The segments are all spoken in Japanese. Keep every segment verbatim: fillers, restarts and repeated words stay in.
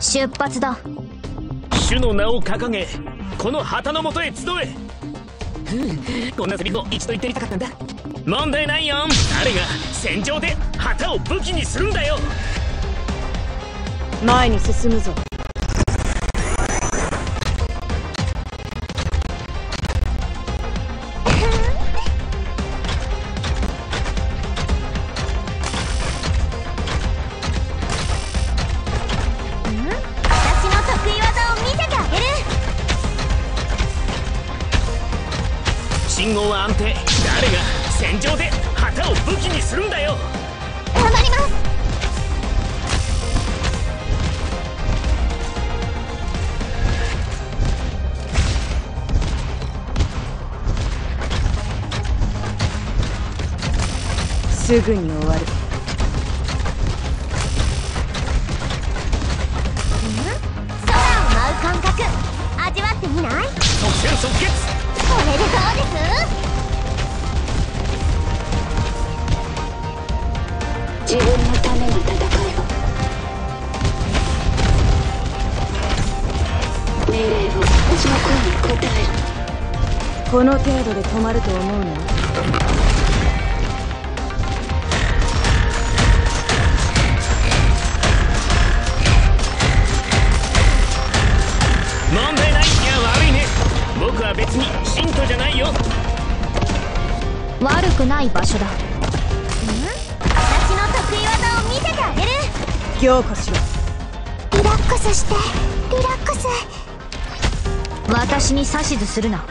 出発だ。 主の名を掲げ、この旗のもとへ集え。こんなセリフを一度言ってみたかったんだ。問題ないよ。誰が戦場で旗を武器にするんだよ。 前に進むぞ。 信号は安定。誰が戦場で旗を武器にするんだよ。 頑張ります。 すぐに終わる。 空を舞う感覚味わってみない？ 即戦即決。 これでどうです？ 自分のための戦いを。命令を私の声に応える。 この程度で止まると思うの？ 問題ない。いや悪いね。僕は別に信徒じゃないよ。 悪くない場所だ。私の得意技を見せてあげる。 強化しろ。 リラックスしてリラックス。私に指図するな。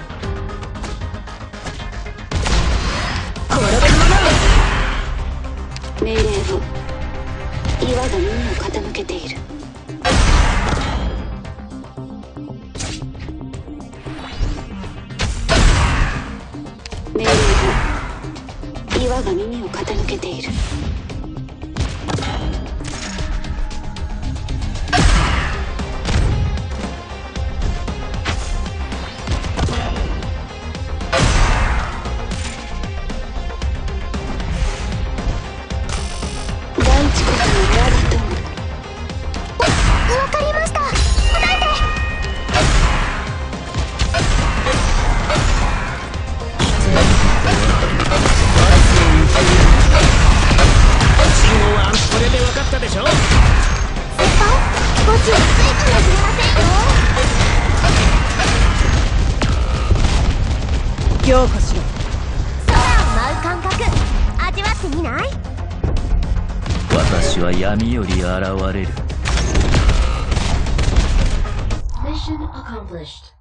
命令を。岩が耳を傾けている。命令を。岩が耳を傾けている。 強化しろ。 空を舞う感覚味わってみない？ 私は闇より現れる。 Mission accomplished.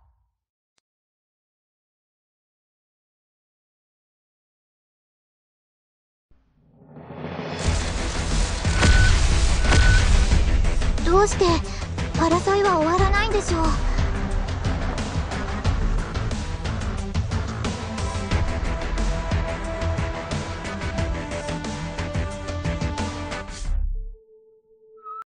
どうして争いは終わらないんでしょう。